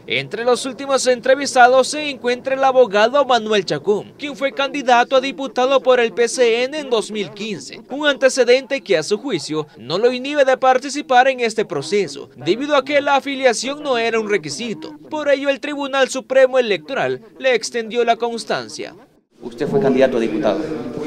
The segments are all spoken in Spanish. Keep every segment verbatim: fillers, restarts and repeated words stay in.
Entre los últimos entrevistados se encuentra el abogado Manuel Chacón, quien fue candidato a diputado por el P C N en dos mil quince, un antecedente que a su juicio no lo inhibe de participar en este proceso, debido a que la afiliación no era un requisito. Por ello el Tribunal Supremo Electoral le extendió la constancia. ¿Usted fue candidato a diputado?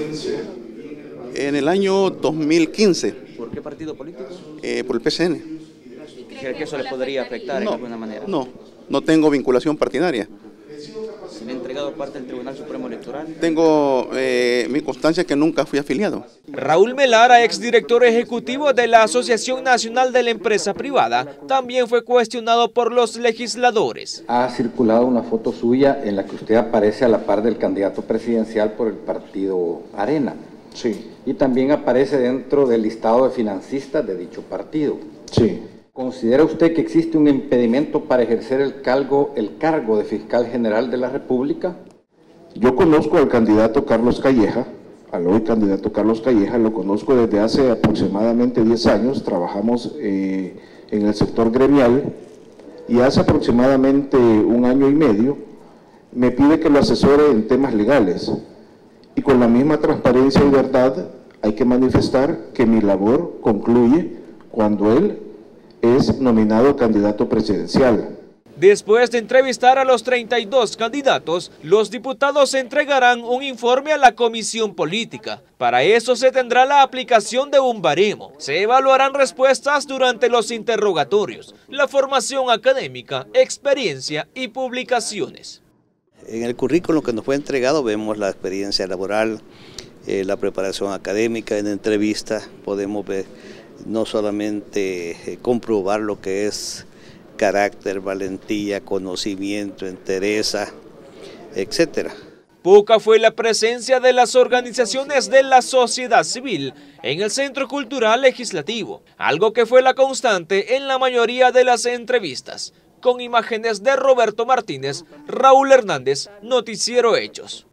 En el año dos mil quince. ¿Por qué partido político? Eh, por el P C N. ¿Cree que eso le podría afectar no, de alguna manera? No, no tengo vinculación partidaria. ¿Se le ha entregado parte del Tribunal Supremo Electoral? Tengo eh, mi constancia que nunca fui afiliado. Raúl Melara, exdirector ejecutivo de la Asociación Nacional de la Empresa Privada, también fue cuestionado por los legisladores. Ha circulado una foto suya en la que usted aparece a la par del candidato presidencial por el partido Arena. Sí. Y también aparece dentro del listado de financistas de dicho partido. Sí. ¿Considera usted que existe un impedimento para ejercer el cargo, el cargo de fiscal general de la República? Yo conozco al candidato Carlos Calleja, al hoy candidato Carlos Calleja, lo conozco desde hace aproximadamente diez años, trabajamos eh, en el sector gremial y hace aproximadamente un año y medio me pide que lo asesore en temas legales y con la misma transparencia y verdad hay que manifestar que mi labor concluye cuando él es nominado candidato presidencial. Después de entrevistar a los treinta y dos candidatos, los diputados entregarán un informe a la Comisión Política. Para eso se tendrá la aplicación de un baremo. Se evaluarán respuestas durante los interrogatorios, la formación académica, experiencia y publicaciones. En el currículo que nos fue entregado vemos la experiencia laboral, eh, la preparación académica. En entrevista podemos ver no solamente eh, comprobar lo que es carácter, valentía, conocimiento, entereza, etcétera. Poca fue la presencia de las organizaciones de la sociedad civil en el Centro Cultural Legislativo, algo que fue la constante en la mayoría de las entrevistas. Con imágenes de Roberto Martínez, Raúl Hernández, Noticiero Hechos.